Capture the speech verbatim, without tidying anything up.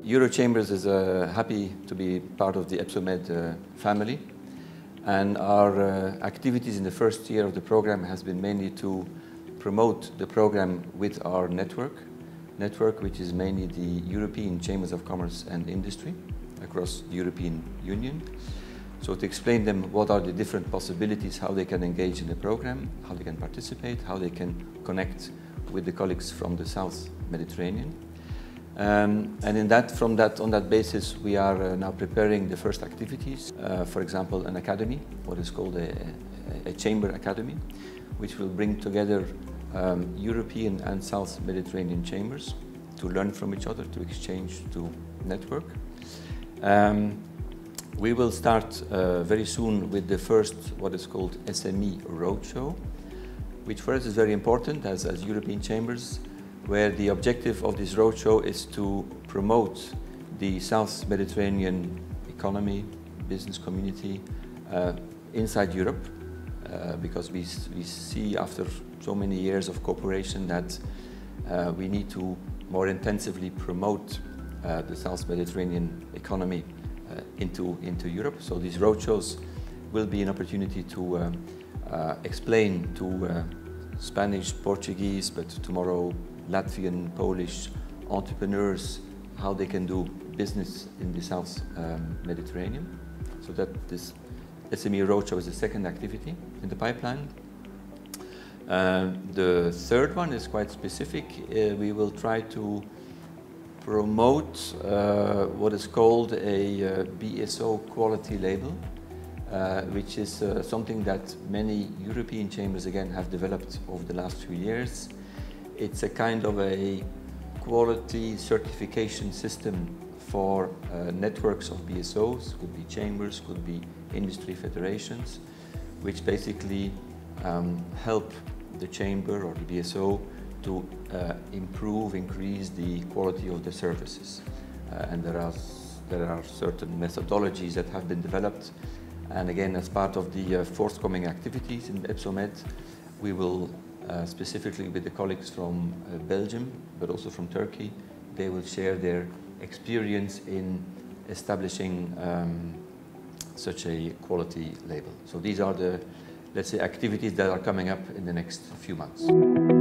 Eurochambers is uh, happy to be part of the EPSOMED uh, family, and our uh, activities in the first year of the program has been mainly to promote the program with our network, network which is mainly the European Chambers of Commerce and Industry across the European Union. So to explain them what are the different possibilities, how they can engage in the program, how they can participate, how they can connect with the colleagues from the South Mediterranean. Um, and in that, from that, on that basis, we are uh, now preparing the first activities. Uh, for example, an academy, what is called a, a, a chamber academy, which will bring together um, European and South Mediterranean chambers to learn from each other, to exchange, to network. Um, we will start uh, very soon with the first, what is called S M E Roadshow, which for us is very important as, as European chambers, where the objective of this roadshow is to promote the South Mediterranean economy, business community uh, inside Europe, uh, because we, we see after so many years of cooperation that uh, we need to more intensively promote uh, the South Mediterranean economy uh, into, into Europe. So these roadshows will be an opportunity to uh, uh, explain to uh, Spanish, Portuguese, but tomorrow Latvian, Polish entrepreneurs how they can do business in the South um, Mediterranean. So that this S M E Roadshow is the second activity in the pipeline. Uh, the third one is quite specific. Uh, we will try to promote uh, what is called a uh, B S O quality label, uh, which is uh, something that many European chambers again have developed over the last few years. It's a kind of a quality certification system for uh, networks of B S Os, could be chambers, could be industry federations, which basically um, help the chamber or the B S O to uh, improve, increase the quality of the services. Uh, and there are, there are certain methodologies that have been developed. And again, as part of the uh, forthcoming activities in EPSOMED, we will Uh, specifically with the colleagues from uh, Belgium, but also from Turkey, they will share their experience in establishing um, such a quality label. So these are the, let's say, activities that are coming up in the next few months.